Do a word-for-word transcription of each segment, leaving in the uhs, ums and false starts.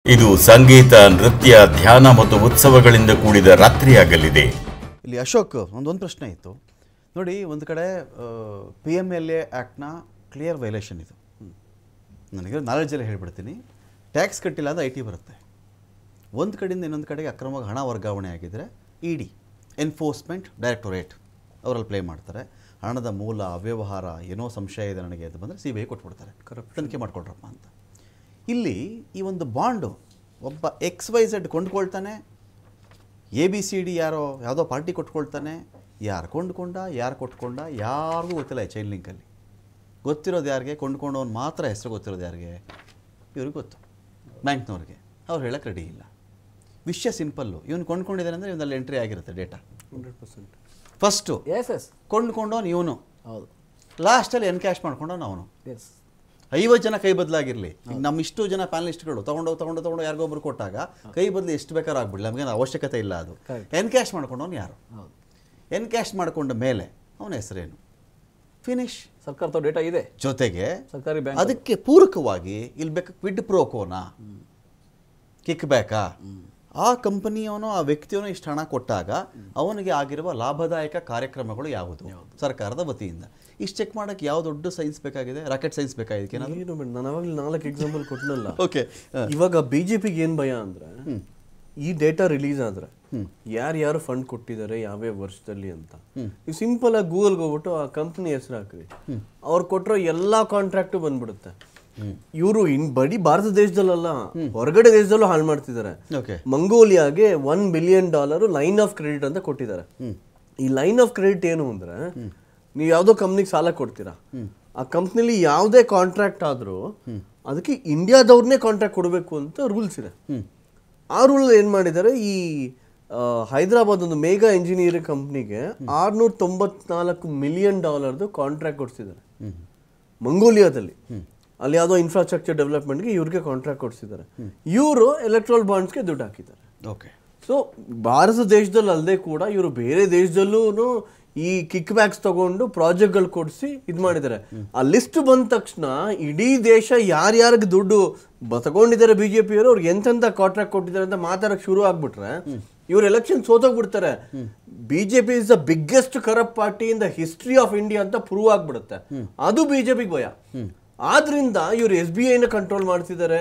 ಇದು ಸಂಗೀತ, ನೃತ್ಯ, ಧ್ಯಾನ ಮತ್ತು ಉತ್ಸವಗಳಿಂದ ಕೂಡಿದ ರಾತ್ರಿಯಾಗಲಿದೆ. ಇಲ್ಲಿ ಅಶೋಕ್ ಒಂದೊಂದು ಪ್ರಶ್ನೆ ಇತ್ತು ನೋಡಿ. ಒಂದು ಕಡೆ ಪಿ ಎಮ್ ಎಲ್ ಎ ಆ್ಯಕ್ಟ್ನ ಕ್ಲಿಯರ್ ವೈಲೇಷನ್ ಇದು. ನನಗೆ ನಾಲೆಡ್ಜಲ್ಲಿ ಹೇಳ್ಬಿಡ್ತೀನಿ. ಟ್ಯಾಕ್ಸ್ ಕಟ್ಟಿಲ್ಲ ಅಂದರೆ ಐ ಟಿ ಬರುತ್ತೆ. ಒಂದು ಕಡೆಯಿಂದ ಇನ್ನೊಂದು ಕಡೆಗೆ ಅಕ್ರಮವಾಗಿ ಹಣ ವರ್ಗಾವಣೆ ಆಗಿದ್ದರೆ ಇ ಡಿ ಎನ್ಫೋರ್ಸ್ಮೆಂಟ್ ಡೈರೆಕ್ಟೊರೇಟ್ ಅವರಲ್ಲಿ ಪ್ಲೇ ಮಾಡ್ತಾರೆ. ಹಣದ ಮೂಲ ಅವ್ಯವಹಾರ ಏನೋ ಸಂಶಯ ಇದೆ ನನಗೆ ಅಂತ ಬಂದರೆ ಸಿ ಬಿ ಐ ಕೊಟ್ಬಿಡ್ತಾರೆ, ಕರಪ್ಟ್ ತನಿಖೆ ಮಾಡ್ಕೊಳ್ರಪ್ಪ ಅಂತ. ಇಲ್ಲಿ ಈ ಒಂದು ಬಾಂಡು ಒಬ್ಬ ಎಕ್ಸ್ ವೈ ಝೆಡ್ ಕೊಂಡ್ಕೊಳ್ತಾನೆ, ಎ ಬಿ ಸಿ ಡಿ ಯಾರೋ ಯಾವುದೋ ಪಾರ್ಟಿ ಕೊಟ್ಕೊಳ್ತಾನೆ. ಯಾರು ಕೊಂಡ್ಕೊಂಡ ಯಾರು ಕೊಟ್ಕೊಂಡ ಯಾರಿಗೂ ಗೊತ್ತಿಲ್ಲ. ಈ ಚೈನ್ ಲಿಂಕಲ್ಲಿ ಗೊತ್ತಿರೋದು ಯಾರಿಗೆ, ಕೊಂಡ್ಕೊಂಡವ್ನು ಮಾತ್ರ ಹೆಸರು ಗೊತ್ತಿರೋದು ಯಾರಿಗೆ, ಇವ್ರಿಗೆ ಗೊತ್ತು, ಬ್ಯಾಂಕ್ನವ್ರಿಗೆ. ಅವ್ರು ಹೇಳಕ್ಕೆ ರೆಡಿ ಇಲ್ಲ. ವಿಷಯ ಸಿಂಪಲ್ಲು. ಇವನು ಕೊಂಡ್ಕೊಂಡಿದ್ದಾನೆ ಅಂದರೆ ಇವನಲ್ಲಿ ಎಂಟ್ರಿ ಆಗಿರುತ್ತೆ data hundred percent. First S S ಕೊಂಡ್ಕೊಂಡವನು ಇವನು, ಹೌದು. ಲಾಸ್ಟಲ್ಲಿ ಎನ್ಕ್ಯಾಶ್ ಮಾಡ್ಕೊಂಡವನು ಅವನು. ಎಸ್ ಐವತ್ತು ಜನ ಕೈ ಬದಲಾಗಿರಲಿ. ಈಗ ನಮ್ಮ ಇಷ್ಟು ಜನ ಪ್ಯಾನಲಿಸ್ಟ್ಗಳು ತೊಗೊಂಡು ತೊಗೊಂಡು ತೊಗೊಂಡು ಯಾರಿಗೊಬ್ರು ಕೊಟ್ಟಾಗ ಕೈ ಬದಲು ಎಷ್ಟು ಬೇಕಾದ್ರೂ ಆಗ್ಬಿಡಲಿ, ನಮಗೇನು ಅವಶ್ಯಕತೆ ಇಲ್ಲ. ಅದು ಎನ್ಕ್ಯಾಶ್ ಮಾಡ್ಕೊಂಡವನು ಯಾರು, ಎನ್ಕ್ಯಾಶ್ ಮಾಡಿಕೊಂಡ ಮೇಲೆ ಅವನ ಹೆಸರೇನು, ಫಿನಿಶ್. ಸರ್ಕಾರದ ಡೇಟಾ ಇದೆ. ಜೊತೆಗೆ ಸರ್ಕಾರಿ ಬ್ಯಾಂಕ್ ಅದಕ್ಕೆ ಪೂರಕವಾಗಿ ಇಲ್ಲಿ ಬೇಕು ಕ್ವಿಡ್ ಪ್ರೋಕೋನಾ, ಕಿಕ್ ಬ್ಯಾಕಾ, ಆ ಕಂಪನಿಯವನು ಆ ವ್ಯಕ್ತಿಯವನು ಇಷ್ಟು ಹಣ ಕೊಟ್ಟಾಗ ಅವನಿಗೆ ಆಗಿರುವ ಲಾಭದಾಯಕ ಕಾರ್ಯಕ್ರಮಗಳು ಯಾವುದು ಸರ್ಕಾರದ ವತಿಯಿಂದ. ಇಷ್ಟು ಚೆಕ್ ಮಾಡೋಕ್ಕೆ ಯಾವ ದೊಡ್ಡ ಸೈನ್ಸ್ ಬೇಕಾಗಿದೆ, ರಾಕೆಟ್ ಸೈನ್ಸ್ ಬೇಕಾಗಿದೆ. ನಾನು ಅವಾಗಲೇ ನಾಲ್ಕು ಎಕ್ಸಾಂಪಲ್ ಕೊಟ್ಟನಲ್ಲ. ಓಕೆ, ಇವಾಗ ಬಿ ಜೆ ಪಿಗೆ ಏನು ಭಯ ಅಂದರೆ ಈ ಡೇಟಾ ರಿಲೀಸ್ ಆದರೆ ಯಾರ್ಯಾರು ಫಂಡ್ ಕೊಟ್ಟಿದ್ದಾರೆ ಯಾವ್ಯಾವ ವರ್ಷದಲ್ಲಿ ಅಂತ ನೀವು ಸಿಂಪಲ್ ಆಗಿ ಗೂಗಲ್ಗೆ ಹೋಗ್ಬಿಟ್ಟು ಆ ಕಂಪ್ನಿ ಹೆಸರು ಹಾಕ್ರಿ, ಅವ್ರು ಕೊಟ್ಟಿರೋ ಎಲ್ಲ ಕಾಂಟ್ರಾಕ್ಟು ಬಂದ್ಬಿಡುತ್ತೆ. ಇವರು ಇನ್ ಬರೀ ಭಾರತ ದೇಶದಲ್ಲ ಹೊರಗಡೆ ದೇಶದಲ್ಲೂ ಹಾಳು ಮಾಡ್ತಿದ್ದಾರೆ. ಮಂಗೋಲಿಯಾಗೆ one billion dollar line of credit ಅಂತ ಕೊಟ್ಟಿದ್ದಾರೆ. ಈ ಲೈನ್ ಆಫ್ ಕ್ರೆಡಿಟ್ ಏನು ಅಂದ್ರೆ, ನೀವು ಯಾವುದೋ ಕಂಪ್ನಿಗೆ ಸಾಲ ಕೊಡ್ತೀರಾ, ಆ ಕಂಪ್ನಿಲಿ ಯಾವುದೇ ಕಾಂಟ್ರಾಕ್ಟ್ ಆದ್ರೂ ಅದಕ್ಕೆ ಇಂಡಿಯಾದವ್ರನ್ನೇ ಕಾಂಟ್ರಾಕ್ಟ್ ಕೊಡಬೇಕು ಅಂತ ರೂಲ್ಸ್ ಇದೆ. ಆ ರೂಲ್ ಏನ್ ಮಾಡಿದ್ದಾರೆ, ಈ ಹೈದರಾಬಾದ್ ಒಂದು ಮೇಗಾ ಇಂಜಿನಿಯರಿಂಗ್ ಕಂಪ್ನಿಗೆ ಆರ್ನೂರ ತೊಂಬತ್ನಾಲ್ಕು ಮಿಲಿಯನ್ ಡಾಲರ್ದು ಕಾಂಟ್ರಾಕ್ಟ್ ಕೊಡ್ಸಿದ್ದಾರೆ ಮಂಗೋಲಿಯಾದಲ್ಲಿ. ಅಲ್ಲಿ ಯಾವುದೋ ಇನ್ಫ್ರಾಸ್ಟ್ರಕ್ಚರ್ ಡೆವಲಪ್ಮೆಂಟ್ಗೆ ಇವ್ರಿಗೆ ಕಾಂಟ್ರಾಕ್ಟ್ ಕೊಡ್ಸಿದ್ದಾರೆ. ಇವರು ಎಲೆಕ್ಟ್ರಲ್ ಬಾಂಡ್ಸ್ಗೆ ದುಡ್ಡು ಹಾಕಿದ್ದಾರೆ. ಓಕೆ, ಸೊ ಭಾರತ ದೇಶದಲ್ಲಿ ಅಲ್ಲದೆ ಕೂಡ ಇವರು ಬೇರೆ ದೇಶದಲ್ಲೂ ಈ ಕಿಕ್ ಬ್ಯಾಕ್ಸ್ ತಗೊಂಡು ಪ್ರಾಜೆಕ್ಟ್ಗಳು ಕೊಡಿಸಿ ಇದು ಮಾಡಿದ್ದಾರೆ. ಆ ಲಿಸ್ಟ್ ಬಂದ ತಕ್ಷಣ ಇಡೀ ದೇಶ ಯಾರ್ಯಾರಿಗೆ ದುಡ್ಡು ತಗೊಂಡಿದ್ದಾರೆ ಬಿಜೆಪಿಯವರು, ಅವ್ರಿಗೆ ಎಂತೆಂತ ಕಾಂಟ್ರಾಕ್ಟ್ ಕೊಟ್ಟಿದ್ದಾರೆ ಅಂತ ಮಾತಾಡಕ್ ಶುರು ಆಗ್ಬಿಟ್ರೆ ಇವ್ರು ಎಲೆಕ್ಷನ್ ಸೋತೋಗ್ಬಿಡ್ತಾರೆ. BJP is the biggest corrupt party in the history of India ಅಂತ ಪ್ರೂವ್ ಆಗ್ಬಿಡುತ್ತೆ. ಅದು ಬಿಜೆಪಿಗೆ ಭಯ. ಆದ್ರಿಂದ ಇವ್ರು ಎಸ್ ಬಿ ಐನ ಕಂಟ್ರೋಲ್ ಮಾಡ್ತಿದ್ದಾರೆ.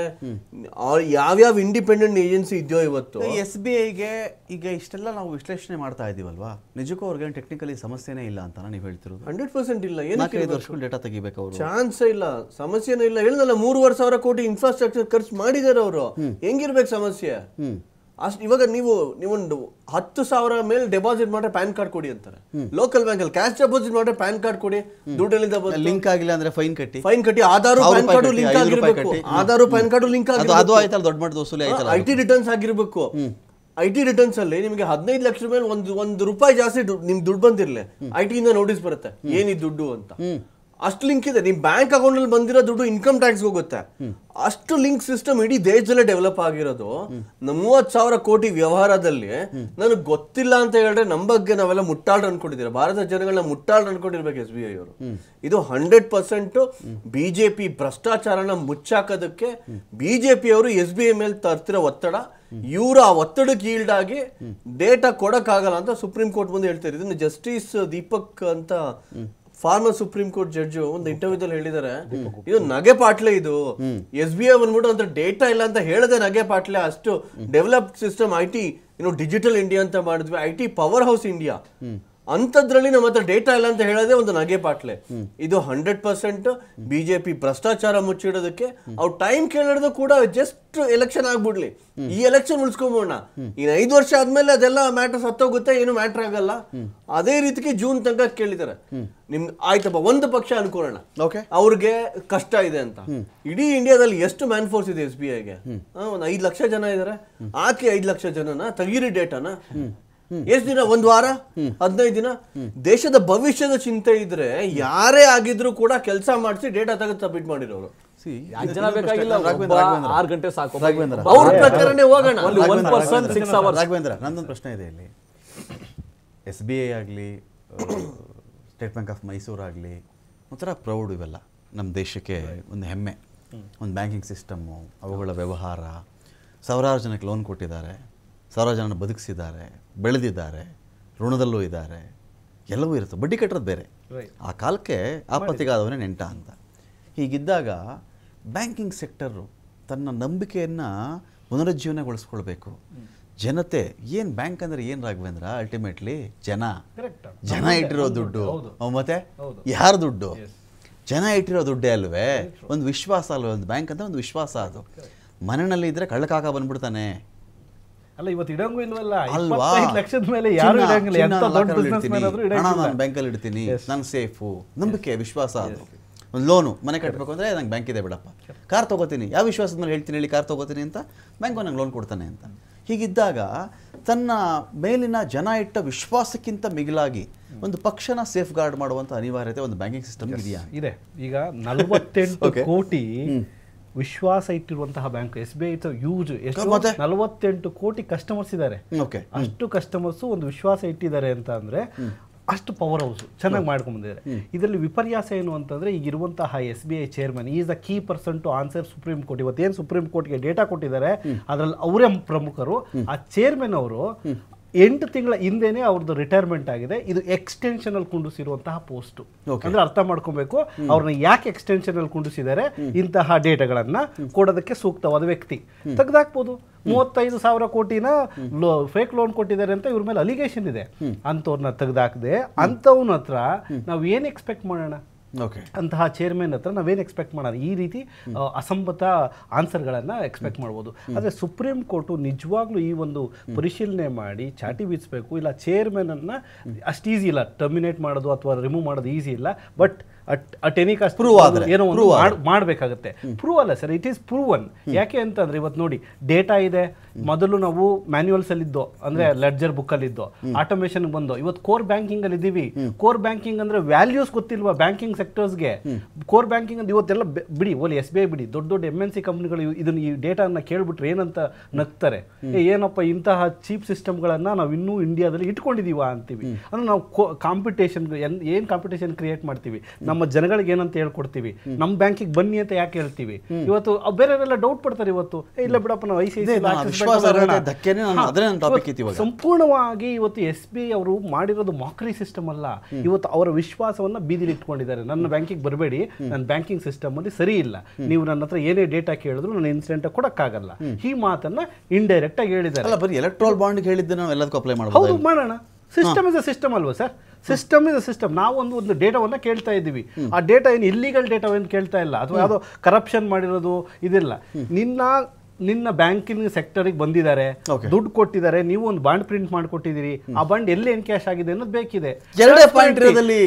ಯಾವ್ಯಾವ ಇಂಡಿಪೆಂಡೆಂಟ್ ಏಜೆನ್ಸಿ ಇದೆಯೋ ಇವತ್ತು ಎಸ್ ಬಿ ಐಗೆ ಈಗ ಇಷ್ಟೆಲ್ಲ ನಾವು ವಿಶ್ಲೇಷಣೆ ಮಾಡ್ತಾ ಇದೀವಲ್ವಾ, ನಿಜಕ್ಕೂ ಅವ್ರಿಗೆ ಟೆಕ್ನಿಕಲಿ ಸಮಸ್ಯೆನೇ ಇಲ್ಲ ಅಂತ ನೀವು ಹೇಳ್ತಿರೋದು? ಹಂಡ್ರೆಡ್ ಪರ್ಸೆಂಟ್ ಇಲ್ಲ. ಏನಕ್ಕೆ ವರ್ಷಗಳು ಡೇಟಾ ತೆಗಿಬೇಕು ಅವರು? ಚಾನ್ಸ್ ಇಲ್ಲ, ಸಮಸ್ಯೆನೇ ಇಲ್ಲ. ಹೇಳಿದಲ್ಲ ಮೂರುವರೆ ಸಾವಿರ ಕೋಟಿ ಇನ್ಫ್ರಾಸ್ಟ್ರಕ್ಚರ್ ಖರ್ಚು ಮಾಡಿದ್ದಾರೆ ಅವರು. ಹೆಂಗಿರ್ಬೇಕು ಸಮಸ್ಯೆ? ಅಷ್ಟು ಇವಾಗ ನೀವು ನೀವೊಂದು ಹತ್ತು ಸಾವಿರ ಮೇಲೆ ಡೆಪಾಸಿಟ್ ಮಾಡ್ರೆ ಪ್ಯಾನ್ ಕಾರ್ಡ್ ಕೊಡಿ ಅಂತಾರೆ. ಲೋಕಲ್ ಬ್ಯಾಂಕ್ ಅಲ್ಲಿ ಕ್ಯಾಶ್ ಡೆಪಾಸಿಟ್ ಮಾಡ್ರೆ ಪ್ಯಾನ್ ಕಾರ್ಡ್ ಕೊಡಿ, ದುಡ್ಡಲ್ಲಿಂದ ಲಿಂಕ್ ಆಗಿಲ್ಲ ಅಂದ್ರೆ ಫೈನ್ ಕಟ್ಟಿ ಫೈನ್ ಕಟ್ಟಿ ಆಧಾರ್ ಪ್ಯಾನ್ ಕಾರ್ಡ್ ಲಿಂಕ್ ಆಗಿರ್ಬೇಕು. ಆಧಾರ್ ಪ್ಯಾನ್ ಕಾರ್ಡ್ ಲಿಂಕ್ ಆಗಿರ್ಬೇಕು. ದೊಡ್ಡ ಮಟ್ಟದ ವಸೂಲಿ ಆಯ್ತಲ್ಲ. ಐ ಟಿ ರಿಟರ್ನ್ಸ್ ಆಗಿರ್ಬೇಕು. ಐ ಟಿ ರಿಟರ್ನ್ಸ್ ಅಲ್ಲಿ ನಿಮಗೆ ಹದಿನೈದು ಲಕ್ಷ ಮೇಲೆ ಒಂದು ಒಂದು ರೂಪಾಯಿ ಜಾಸ್ತಿ ನಿಮ್ ದುಡ್ಡು ಬಂದಿರ್ಲಿ, ಐ ಟಿ ಇಂದ ನೋಟಿಸ್ ಬರುತ್ತೆ ಏನಿದ್ ದುಡ್ಡು ಅಂತ. ಅಷ್ಟು ಲಿಂಕ್ ಇದೆ. ನಿಮ್ ಬ್ಯಾಂಕ್ ಅಕೌಂಟ್ ಅಲ್ಲಿ ಬಂದಿರೋ ದುಡ್ಡು ಇನ್ಕಮ್ ಟ್ಯಾಕ್ಸ್ ಹೋಗುತ್ತೆ. ಅಷ್ಟು ಲಿಂಕ್ ಸಿಸ್ಟಮ್ ಇಡೀ ದೇಶದಲ್ಲೇ ಡೆವಲಪ್ ಆಗಿರೋದು. ಮೂವತ್ ಸಾವಿರ ಕೋಟಿ ವ್ಯವಹಾರದಲ್ಲಿ ನನಗೆ ಗೊತ್ತಿಲ್ಲ ಅಂತ ಹೇಳಿದ್ರೆ ನಮ್ಮ ಬಗ್ಗೆ ನಾವೆಲ್ಲ ಮುಟ್ಟಾಳ್ರು ಅನ್ಕೊಂಡಿದ್ದೀರಾ. ಭಾರತ ಜನಗಳನ್ನ ಮುಟ್ಟಾಳ್ರು ಅನ್ಕೊಂಡಿರ್ಬೇಕು ಎಸ್ ಬಿ ಐ ಅವರು. ಇದು ಹಂಡ್ರೆಡ್ ಪರ್ಸೆಂಟ್ ಬಿಜೆಪಿ ಭ್ರಷ್ಟಾಚಾರನ ಮುಚ್ಚಾಕೋದಕ್ಕೆ ಬಿಜೆಪಿ ಅವರು ಎಸ್ ಬಿ ಐ ಮೇಲೆ ತರ್ತಿರೋ ಒತ್ತಡ. ಇವರು ಆ ಒತ್ತಡಕ್ಕೆ ಈಲ್ಡ್ ಆಗಿ ಡೇಟಾ ಕೊಡಕ್ ಆಗಲ್ಲ ಅಂತ ಸುಪ್ರೀಂ ಕೋರ್ಟ್ ಮುಂದೆ ಹೇಳ್ತಾರೆ. ಇದನ್ನ ಜಸ್ಟಿಸ್ ದೀಪಕ್ ಅಂತ ಫಾರ್ಮರ್ ಸುಪ್ರೀಂ ಕೋರ್ಟ್ ಜಡ್ಜ್ ಒಂದು ಇಂಟರ್ವ್ಯೂದಲ್ಲಿ ಹೇಳಿದ್ದಾರೆ, ಇದು ನಗೆ ಪಾಟ್ಲೆ. ಇದು ಎಸ್ ಬಿ ಐ ಬಂದ್ಬಿಟ್ಟು ಅಂತ ಡೇಟಾ ಇಲ್ಲ ಅಂತ ಹೇಳದೆ ನಗೆ ಪಾಟ್ಲೆ. ಅಷ್ಟು ಡೆವಲಪ್ಡ್ ಸಿಸ್ಟಮ್ ಐ ಟಿ ಏನು ಡಿಜಿಟಲ್ ಇಂಡಿಯಾ ಅಂತ ಮಾಡಿದ್ವಿ, I T power house India. ಅಂತದ್ರಲ್ಲಿ ನಮ್ಮ ಹತ್ರ ಡೇಟಾ ಇಲ್ಲ ಅಂತ ಹೇಳೋದೇ ಒಂದು ನಗೆ ಪಾಟ್ಲೆ. ಇದು ಹಂಡ್ರೆಡ್ ಪರ್ಸೆಂಟ್ ಬಿಜೆಪಿ ಭ್ರಷ್ಟಾಚಾರ ಮುಚ್ಚಿಡೋದಕ್ಕೆ. ಅವ್ರು ಟೈಮ್ ಕೇಳಿದ್ರು ಕೂಡ ಜಸ್ಟ್ ಎಲೆಕ್ಷನ್ ಆಗ್ಬಿಡ್ಲಿ, ಈ ಎಲೆಕ್ಷನ್ ಉಳಿಸ್ಕೊಂಬೋಣ, ಇನ್ ಐದು ವರ್ಷ ಆದ್ಮೇಲೆ ಅದೆಲ್ಲ ಮ್ಯಾಟರ್ ಸತ್ತೋಗುತ್ತೆ, ಏನು ಮ್ಯಾಟರ್ ಆಗಲ್ಲ. ಅದೇ ರೀತಿಗೆ ಜೂನ್ ತನಕ ಕೇಳಿದ್ದಾರೆ. ನಿಮ್ಗೆ ಆಯ್ತಪ್ಪ ಒಂದು ಪಕ್ಷ ಅನ್ಕೊಳ್ಳೋಣ ಅವ್ರಿಗೆ ಕಷ್ಟ ಇದೆ ಅಂತ. ಇಡೀ ಇಂಡಿಯಾದಲ್ಲಿ ಎಷ್ಟು ಮ್ಯಾನ್ ಫೋರ್ಸ್ ಇದೆ ಎಸ್ ಬಿ ಐಗೆ? ಒಂದ್ ಐದ್ ಲಕ್ಷ ಜನ ಇದಾರೆ. ಆಕೆ ಐದ್ ಲಕ್ಷ ಜನನ ತೆಗೀರಿ ಡೇಟಾನ. ಎಷ್ಟ್ ದಿನ? ಒಂದ್ ವಾರ, ಹದಿನೈದು ದಿನ. ದೇಶದ ಭವಿಷ್ಯದ ಚಿಂತೆ ಇದ್ರೆ ಯಾರೇ ಆಗಿದ್ರು ಕೂಡ ಕೆಲಸ ಮಾಡಿಸಿ ಡೇಟಾ ತೆಗೆದು ಸಬ್ಮಿಟ್ ಮಾಡಿರೋರು. ಜನ ಬೇಕಾಗಿಲ್ಲ, ಆರು ಗಂಟೆ ಸಾಕು. ಅವ್ರ ಪ್ರಕಾರನೇ ಹೋಗೋಣ. ರಾಘವೇಂದ್ರ, ನಂದೊಂದು ಪ್ರಶ್ನೆ ಇದೆ ಇಲ್ಲಿ. ಎಸ್ ಬಿ ಐ ಆಗಲಿ, ಸ್ಟೇಟ್ ಬ್ಯಾಂಕ್ ಆಫ್ ಮೈಸೂರು ಆಗಲಿ, ಒಂಥರ ಪ್ರೌಡ್. ಇವೆಲ್ಲ ನಮ್ಮ ದೇಶಕ್ಕೆ ಒಂದು ಹೆಮ್ಮೆ. ಒಂದು ಬ್ಯಾಂಕಿಂಗ್ ಸಿಸ್ಟಮ್ಮು, ಅವುಗಳ ವ್ಯವಹಾರ, ಸಾವಿರಾರು ಜನಕ್ಕೆ ಲೋನ್ ಕೊಟ್ಟಿದ್ದಾರೆ, ಸಾವಿರಾರು ಜನ ಬದುಕಿಸಿದ್ದಾರೆ, ಬೆಳೆದಿದ್ದಾರೆ, ಋಣದಲ್ಲೂ ಇದ್ದಾರೆ, ಎಲ್ಲವೂ ಇರುತ್ತೆ. ಬಡ್ಡಿ ಕಟ್ಟೋದು ಬೇರೆ. ಆ ಕಾಲಕ್ಕೆ ಆಪತ್ತಿಗಾದವನೇ ನೆಂಟ ಅಂತ. ಹೀಗಿದ್ದಾಗ ಬ್ಯಾಂಕಿಂಗ್ ಸೆಕ್ಟರು ತನ್ನ ನಂಬಿಕೆಯನ್ನು ಪುನರುಜ್ಜೀವನಗೊಳಿಸ್ಕೊಳ್ಬೇಕು. ಜನತೆ ಏನು ಬ್ಯಾಂಕ್ ಅಂದರೆ ಏನು ರಾಘವೇಂದ್ರ? ಅಲ್ಟಿಮೇಟ್ಲಿ ಜನ ಜನ ಇಟ್ಟಿರೋ ದುಡ್ಡು. ಮತ್ತೆ ಯಾರ ದುಡ್ಡು? ಜನ ಇಟ್ಟಿರೋ ದುಡ್ಡೇ ಅಲ್ವೇ? ಒಂದು ವಿಶ್ವಾಸ ಅಲ್ವೇ? ಒಂದು ಬ್ಯಾಂಕ್ ಅಂತ ಒಂದು ವಿಶ್ವಾಸ. ಅದು ಮನೆಯಲ್ಲಿ ಇದ್ರೆ ಕಳ್ಳಕಾಕ ಬಂದ್ಬಿಡ್ತಾನೆ ಅಲ್ಲ, ಇವತ್ತು ಇಡಂಗೂ ಇಲ್ವಲ್ಲ. ಅಲ್ವಾ? ಲಕ್ಷದ ಮೇಲೆ ಯಾರು ಇಡಂಗಿಲ್ಲ. ಎಂತ ದೊಡ್ಡ ಬಿಸ್ನೆಸ್ ಮ್ಯಾನ್ ಆದ್ರೂ ಹಣ ಇಡಂಗಿಲ್ಲ. ನಾನು ಬ್ಯಾಂಕಲ್ಲಿ ಇಡ್ತೀನಿ, ನಾನು ಸೇಫು. ನಂಬಿಕೆ, ವಿಶ್ವಾಸ. ಅದು ಒಂದು ಲೋನು ಮನೆ ಕಟ್ಟಬೇಕು ಅಂದರೆ ನಂಗೆ ಬ್ಯಾಂಕ್ ಇದೆ ಬಿಡಪ್ಪ. ಕಾರ್ ತೊಗೋತೀನಿ, ಯಾವ ವಿಶ್ವಾಸದ ಮೇಲೆ ಹೇಳ್ತೀನಿ ಹೇಳಿ ಕಾರ್ ತೊಗೋತೀನಿ ಅಂತ? ಬ್ಯಾಂಕು ನಂಗೆ ಲೋನ್ ಕೊಡ್ತಾನೆ ಅಂತ. ಹೀಗಿದ್ದಾಗ ತನ್ನ ಮೇಲಿನ ಜನ ಇಟ್ಟ ವಿಶ್ವಾಸಕ್ಕಿಂತ ಮಿಗಿಲಾಗಿ ಒಂದು ಪಕ್ಷನ ಸೇಫ್ ಗಾರ್ಡ್ ಮಾಡುವಂಥ ಅನಿವಾರ್ಯತೆ ಒಂದು ಬ್ಯಾಂಕಿಂಗ್ ಸಿಸ್ಟಮ್ ಇದೆಯಾ? ಇದೆ. ಈಗ ನಲವತ್ತೆಂಟು ಕೋಟಿ ವಿಶ್ವಾಸ ಇಟ್ಟಿರುವಂತಹ bank S B I. It's huge. ಎಷ್ಟು? ನಲವತ್ತೆಂಟು ಕೋಟಿ ಕಸ್ಟಮರ್ಸ್ ಇದ್ದಾರೆ. ಅಷ್ಟು ಕಸ್ಟಮರ್ಸ್ ಒಂದು ವಿಶ್ವಾಸ ಇಟ್ಟಿದ್ದಾರೆ ಅಂತ ಅಂದ್ರೆ ಅಷ್ಟು ಪವರ್ ಹೌಸ್ ಚೆನ್ನಾಗಿ ಮಾಡ್ಕೊಂಡು ಬಂದಿದ್ದಾರೆ. ಇದರಲ್ಲಿ ವಿಪರ್ಯಾಸ ಏನು ಅಂತಂದ್ರೆ, ಈಗ ಇರುವಂತಹ S B I chairman is the key person to answer supreme court. ಇವತ್ತೇನು ಸುಪ್ರೀಂ ಕೋರ್ಟ್ಗೆ ಡೇಟಾ ಕೊಟ್ಟಿದ್ದಾರೆ ಅದರಲ್ಲಿ ಅವರೇ ಪ್ರಮುಖರು. ಆ ಚೇರ್ಮನ್ ಅವರು ಎಂಟು ತಿಂಗಳ ಹಿಂದೆನೆ ಅವ್ರದ್ದು ರಿಟೈರ್ಮೆಂಟ್ ಆಗಿದೆ. ಇದು ಎಕ್ಸ್ಟೆನ್ಷನ್ ಅಲ್ಲಿ ಕುಂಡಿಸಿರುವಂತಹ ಪೋಸ್ಟ್. ಅಂದ್ರೆ ಅರ್ಥ ಮಾಡ್ಕೊಬೇಕು, ಅವ್ರನ್ನ ಯಾಕೆ ಎಕ್ಸ್ಟೆನ್ಷನ್ ಅಲ್ಲಿ ಕುಂಡಿಸಿದ್ದಾರೆ. ಇಂತಹ ಡೇಟಾಗಳನ್ನ ಕೊಡೋದಕ್ಕೆ ಸೂಕ್ತವಾದ ವ್ಯಕ್ತಿ. ತೆಗೆದಾಕ್ಬೋದು. ಮೂವತ್ತೈದು ಸಾವಿರ ಕೋಟಿನ ಫೇಕ್ ಲೋನ್ ಕೊಟ್ಟಿದ್ದಾರೆ ಅಂತ ಇವ್ರ ಮೇಲೆ ಅಲಿಗೇಷನ್ ಇದೆ. ಅಂಥವ್ರನ್ನ ತೆಗೆದಾಕದೆ ಅಂಥವ್ನ ಹತ್ರ ನಾವು ಏನು ಎಕ್ಸ್ಪೆಕ್ಟ್ ಮಾಡೋಣ? ಅಂತಹ ಚೇರ್ಮನ್ ಹತ್ರ ನಾವೇನು ಎಕ್ಸ್ಪೆಕ್ಟ್ ಮಾಡೋಣ? ಈ ರೀತಿ ಅಸಂಬದ್ಧ ಆನ್ಸರ್ಗಳನ್ನು ಎಕ್ಸ್ಪೆಕ್ಟ್ ಮಾಡ್ಬೋದು. ಆದರೆ ಸುಪ್ರೀಂ ಕೋರ್ಟು ನಿಜವಾಗ್ಲೂ ಈ ಒಂದು ಪರಿಶೀಲನೆ ಮಾಡಿ ಚಾಟಿ ಬೀಸಬೇಕು. ಇಲ್ಲ, ಚೇರ್ಮನನ್ನು ಅಷ್ಟು ಈಸಿ ಇಲ್ಲ ಟರ್ಮಿನೇಟ್ ಮಾಡೋದು ಅಥವಾ ರಿಮೂವ್ ಮಾಡೋದು ಈಸಿ ಇಲ್ಲ. But at at any cost prove ಆದರೆ ಏನೋ ಒಂದು ಮಾಡಬೇಕಾಗುತ್ತೆ. ಪ್ರೂವ್ ಅಲ್ಲ ಸರ್, ಇಟ್ ಈಸ್ ಪ್ರೂವನ್. ಯಾಕೆ ಅಂತಂದ್ರೆ ಇವತ್ತು ನೋಡಿ ಡೇಟಾ ಇದೆ. ಮೊದಲು ನಾವು ಮ್ಯಾನ್ಯುವಲ್ಸ್ ಅಲ್ಲಿ ಇದ್ದೋ, ಅಂದ್ರೆ ಲೆಡ್ಜರ್ ಬುಕ್ ಅಲ್ಲಿ ಇದ್ದೋ, ಆಟೋಮೇಷನ್ ಬಂದು ಇವತ್ತು ಕೋರ್ ಬ್ಯಾಂಕಿಂಗ್ ಅಲ್ಲಿ ಇದ್ದೀವಿ. ಕೋರ್ ಬ್ಯಾಂಕಿಂಗ್ ಅಂದ್ರೆ ವ್ಯಾಲ್ಯೂಸ್ ಗೊತ್ತಿಲ್ವಾ ಬ್ಯಾಂಕಿಂಗ್ ಸೆಕ್ಟರ್ಸ್ಗೆ? ಕೋರ್ ಬ್ಯಾಂಕಿಂಗ್ ಅಂದ್ರೆ ಇವತ್ತೆಲ್ಲ ಬಿಡಿ, ಓಲಿ ಎಸ್ ಬಿ ಐ ಬಿಡಿ, ದೊಡ್ಡ ದೊಡ್ಡ ಎಮ್ ಎನ್ ಸಿ ಕಂಪ್ನಿಗಳು ಇದನ್ನ ಈ ಡೇಟಾನ ಕೇಳ್ಬಿಟ್ರೆ ಏನಂತ ನಗ್ತಾರೆ. ಏನಪ್ಪ ಇಂತಹ ಚೀಪ್ ಸಿಸ್ಟಮ್ಗಳನ್ನ ನಾವು ಇನ್ನೂ ಇಂಡಿಯಾದಲ್ಲಿ ಇಟ್ಕೊಂಡಿದೀವ ಅಂತೀವಿ. ಅಂದ್ರೆ ನಾವು ಕಾಂಪಿಟೇಷನ್ ಏನ್ ಕಾಂಪಿಟೇಷನ್ ಕ್ರಿಯೇಟ್ ಮಾಡ್ತೀವಿ, ನಮ್ಮ ಜನಗಳಿಗೆ ಏನಂತ ಹೇಳ್ಕೊಡ್ತೀವಿ, ನಮ್ಮ ಬ್ಯಾಂಕಿಗೆ ಬನ್ನಿ ಅಂತ ಯಾಕೆ ಹೇಳ್ತೀವಿ? ಇವತ್ತು ಬೇರೆಯವರೆಲ್ಲ ಡೌಟ್ ಪಡ್ತಾರೆ. ಇವತ್ತು ಇಲ್ಲ ಬಿಡಪ್ಪ ನಾವು ಐ ಸಿ ಐ ಸಿ ಸಂಪೂರ್ಣವಾಗಿ ಇವತ್ತು ಎಸ್ ಬಿ ಐ ಅವರು ಮಾಡಿರೋದು ಮಾಕ್ರಿ ಸಿಸ್ಟಮ್ ಅಲ್ಲ. ಇವತ್ತು ಅವರ ವಿಶ್ವಾಸವನ್ನ ಬೀದಿಲಿ ಇಟ್ಕೊಂಡಿದ್ದಾರೆ. ನನ್ನ ಬ್ಯಾಂಕಿಗೆ ಬರಬೇಡಿ, ನನ್ನ ಬ್ಯಾಂಕಿಂಗ್ ಸಿಸ್ಟಮ್ ಅಲ್ಲಿ ಸರಿ ಇಲ್ಲ, ನೀವು ನನ್ನ ಹತ್ರ ಏನೇ ಡೇಟಾ ಕೇಳಿದ್ರು ನನ್ನ ಇನ್ಸಿಡೆಂಟ್ ಕೊಡಕ್ಕಾಗಲ್ಲ. ಈ ಮಾತನ್ನ ಇಂಡೈರೆಕ್ಟ್ ಆಗಿ ಹೇಳಿದ್ದಾರೆ. ಬರೀ ಎಲೆಕ್ಟ್ರಾಲ್ ಬಾಂಡ್ ಹೇಳಿದ್ದೆ ನಾವು ಎಲ್ಲದಕ್ಕೂ ಅಪ್ಲೈ ಮಾಡಬಹುದು. ಹೌದು, ಮಾಡೋಣ. ಸಿಸ್ಟಮ್ ಇಸ್ ಅ ಸಿಸ್ಟಮ್ ಅಲ್ವಾ sir? System is a system. ನಾವು ಒಂದು ಒಂದು ಡೇಟಾವನ್ನ ಕೇಳ್ತಾ ಇದ್ದೀವಿ. ಆ ಡೇಟಾ ಏನು ಇಲ್ಲಿಗಲ್ ಡೇಟಾ ಏನು ಕೇಳ್ತಾ ಇಲ್ಲ, ಅಥವಾ ಯಾವುದೋ ಕರಪ್ಷನ್ ಮಾಡಿರೋದು ಇದಿಲ್ಲ. ನಿನ್ನ ನಿನ್ನ ಬ್ಯಾಂಕಿಂಗ್ ಸೆಕ್ಟರಿಗೆ ಬಂದಿದ್ದಾರೆ, ದುಡ್ಡು ಕೊಟ್ಟಿದ್ದಾರೆ, ನೀವು ಒಂದು ಬಾಂಡ್ ಪ್ರಿಂಟ್ ಮಾಡಿಕೊಟ್ಟಿದ್ದೀರಿ. ಆ ಬಾಂಡ್ ಎಲ್ಲಿ ಎನ್ ಕ್ಯಾಶ್ ಆಗಿದೆ ಅನ್ನೋದು ಬೇಕಿದೆ. ಎರಡೇ ಪಾಯಿಂಟ್ ಇರೋದಲ್ಲಿ